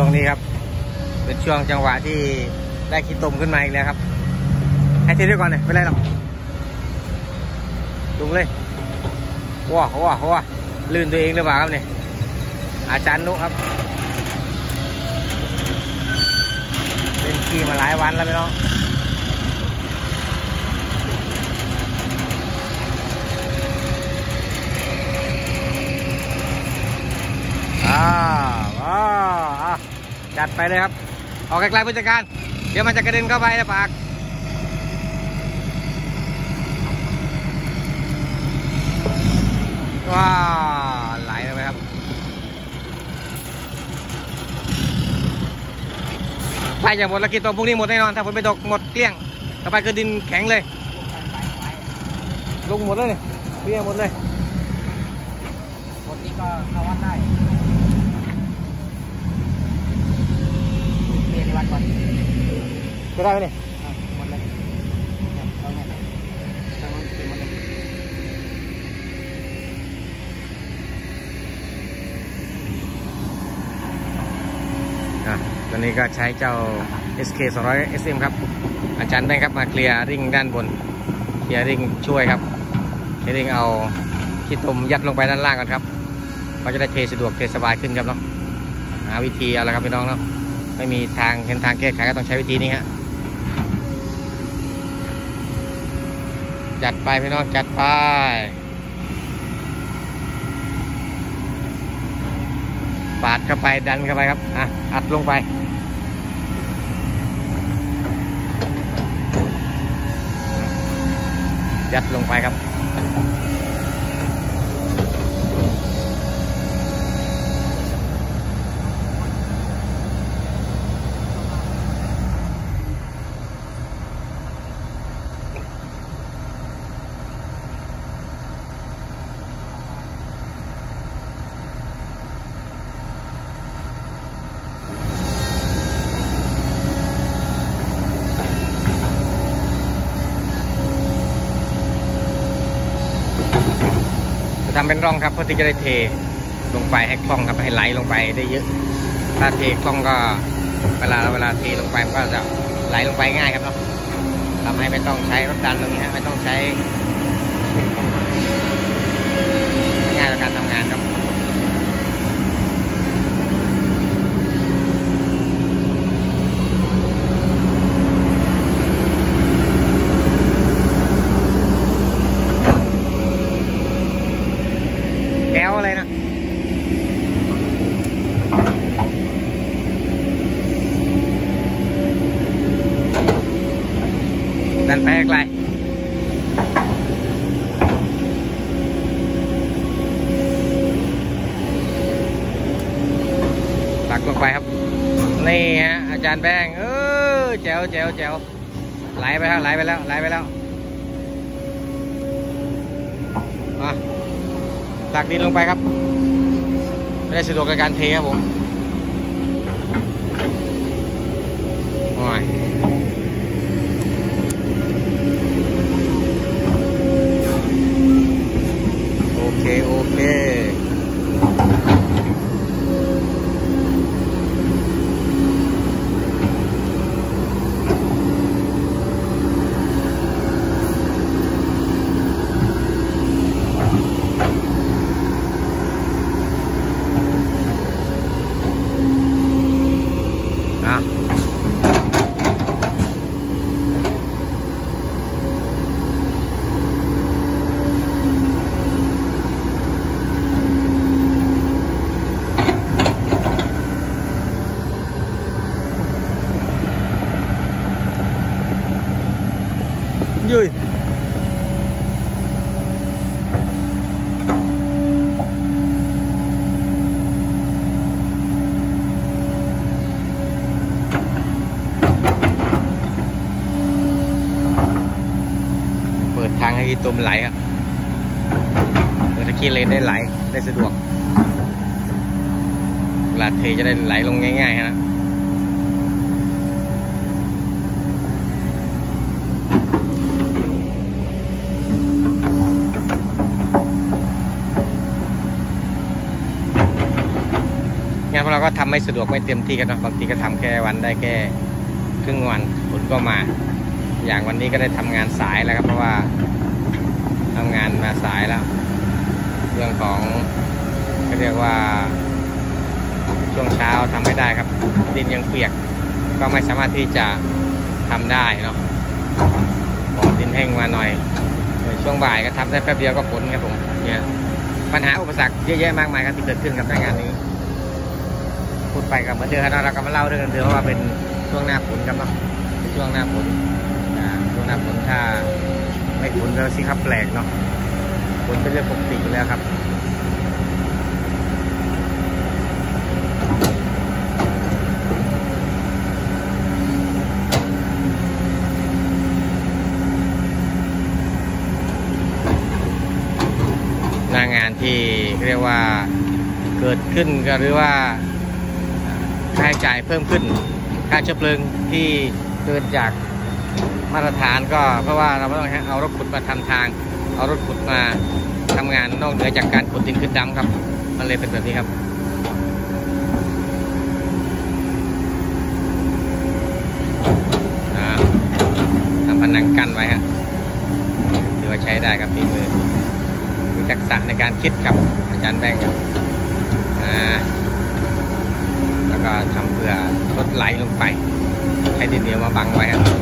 ช่วงนี้ครับเป็นช่วงจังหวะที่ได้ขี้ตมขึ้นมาอีกแล้วครับให้เทด้วยก่อนเลยไม่เป็นไรหรอกลงเลยว้าลื่นตัวเองหรือเปล่าครับเนี่ยอาจารย์นุครับเล่นขี้มาหลายวันแล้วพี่น้องจัดไปเลยครับออกไกลๆผู้จัดการเดี๋ยวมันจะกระเด็นเข้าไปนะปากว้าไหลเลยครับไปจะหมดแล้วกินตัวพวกนี้หมดแน่นอนถ้าฝนไม่ตกหมดเกลี้ยงต่อไปคือดินแข็งเลยลงหมดเลยเนี่ยเกลี้ยงหมดเลยหมดนี้ก็เข้าวัดได้เรียนในวัดก่อนจะได้ไหมเนี่ยหมดเลยเอาเนี่ยตั้งมันเต็มหมดเลยตอนนี้ก็ใช้เจ้า SK 200 SM ครับอาจารย์แบงค์ครับมาเคลียร์ริ่งด้านบนเคลียร์ริ่งช่วยครับเคลียร์ริ่งเอาขี้ตมยัดลงไปด้านล่างกันครับก็จะได้เทสะดวกเทสบายขึ้นครับเนาะหาวิธีเอาละครับพี่น้องเนาะไม่มีทางเห็นทางแก้ไขก็ต้องใช้วิธีนี้ฮะจัดไปพี่น้องจัดไปปาดเข้าไปดันเข้าไปครับอัดลงไปยัดลงไปครับทำเป็นร่องครับเพื่อที่จะได้เทลงไปให้คล่องครับให้ไหลลงไปได้เยอะถ้าเทคล่องก็เวลาเทลงไปมันก็จะไหลลงไปง่ายครับเนาะทำให้ไม่ต้องใช้รถดันตรงนี้ไม่ต้องใช้ง่ายต่อการทำงานครับแก้วอะไรนะดันไปไกลตักลงไปครับนี่ฮะอาจารย์แบงค์แจ๋วไหลไปแล้วตักดินลงไปครับไม่ได้สะดวกกับการเทครับผมโอเคยุยเปิดทางให้ตัวมันไหลครับเปิดตะกี้เลนได้ไหลได้สะดวกเวลาเทจะได้ไหลลงง่ายๆนะงานพเราก็ทำไม่สะดวกไม่เต็มที่กันเนาะบางทีก็ทำแค่วันได้แค่ครึ่งวันผลก็มาอย่างวันนี้ก็ได้ทำงานสายแล้วครับเพราะว่าทำงานมาสายแล้วเรื่องของก็เรียกว่าช่วงเช้าทำไม่ได้ครับดินยังเปียกก็ไม่สามารถที่จะทำได้เนาะพอดินแห้งมาหน่อยช่วงบ่ายก็ทำได้แป๊บเดียวก็ผลครับผมเนี่ยปัญหาอุปสรรคเยอะแยะมากมายครับที่เกิดขึ้นกับงานนี้พูดไปกับเหมือนเดิมเราก็มาเล่าเรื่องเดิมว่าเป็นช่วงหน้าฝนครับเนาะช่วงหน้าฝนช่วงหน้าฝนถ้าไม่ฝนก็สิครับแปลกเนาะฝนเป็นเรื่องปกติอยู่แล้วครับหน้างานที่เรียกว่าเกิดขึ้นก็หรือว่าค่าใช้จ่ายเพิ่มขึ้นค่าเชื้อเพลิงที่เกินจากมาตรฐานก็เพราะว่าเราไม่ต้องเอารถขุดมาทำทางเอารถขุดมาทำงานนอกเหนือจากการขุดดินขึ้นดำครับมันเลยเป็นแบบนี้ครับทำผนังกั้นไว้ฮะถือว่าใช้ได้ครับฝีมือมีทักษะในการคิดกับอาจารย์แบงค์ครับแล้วก็ทำเพื่อรถไหลลงไปใช้ดินเหนียวมาบังไว้ครับ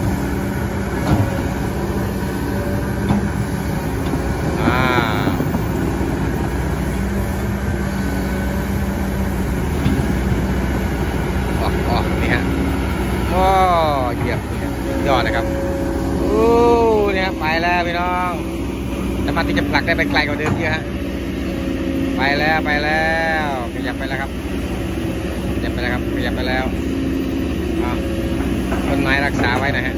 นี่ฮะว้าวเหยียบยอดนะครับโอ้เนี่ยไปแล้วพี่น้องสามารถที่จะผลักได้ไปไกลกว่าเดิมเยอะฮะไปแล้วขยับไปแล้วครับขยับไปแล้วครับขยับไปแล้วต้นไม้รักษาไว้นะฮะ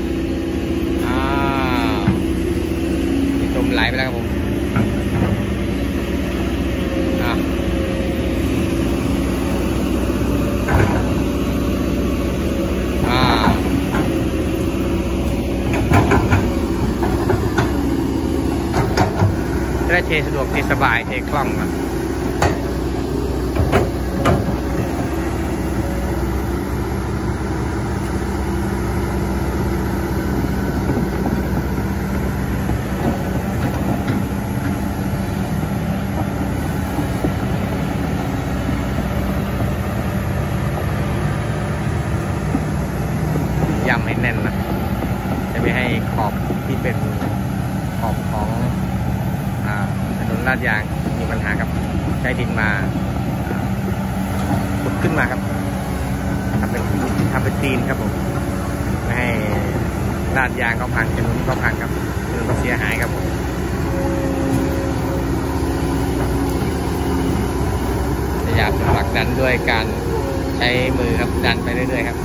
มีตุ่มไหลไปแล้วครับผมได้เทสะดวกเทสบายเทคล่องครับย้ำให้แน่นนะจะไม่ให้ขอบที่เป็นขอบของถนนลาดยางมีปัญหาครับใช้ดินมาขุดขึ้นมาครับทำเป็นตีนครับผมไม่ให้ลาดยางเขาพังถนนเขาพังครับถนนเขาเสียหายครับผมพยายามผลักดันด้วยการใช้มือครับดันไปเรื่อยๆครับ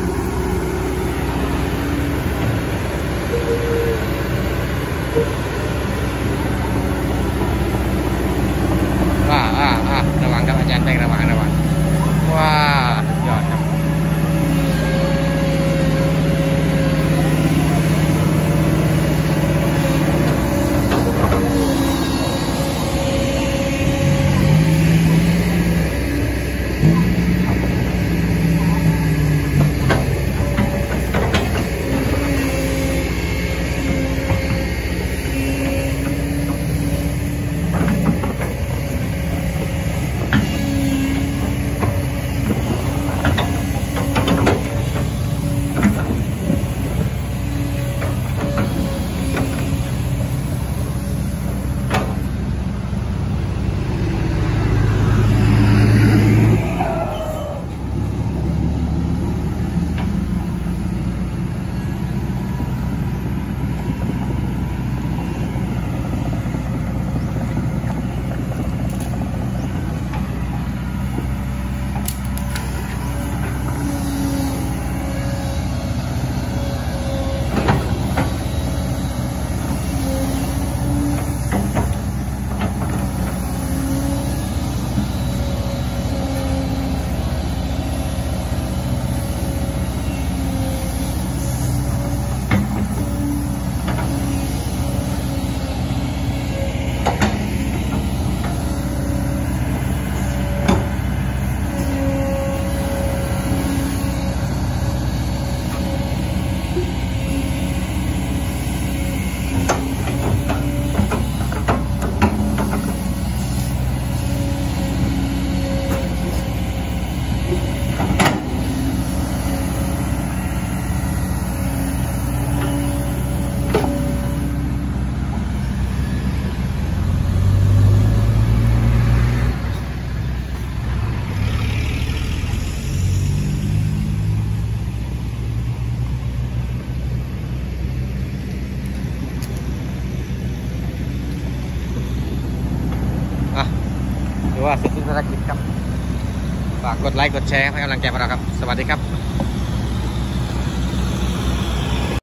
ระวังครับอาจารย์แบงค์ระวังว้าสุดยอดครับว่าเสร็จสิ้นภารกิจครับฝากกดไลค์กดแชร์ให้กำลังใจพวกเราครับสวัสดีครับ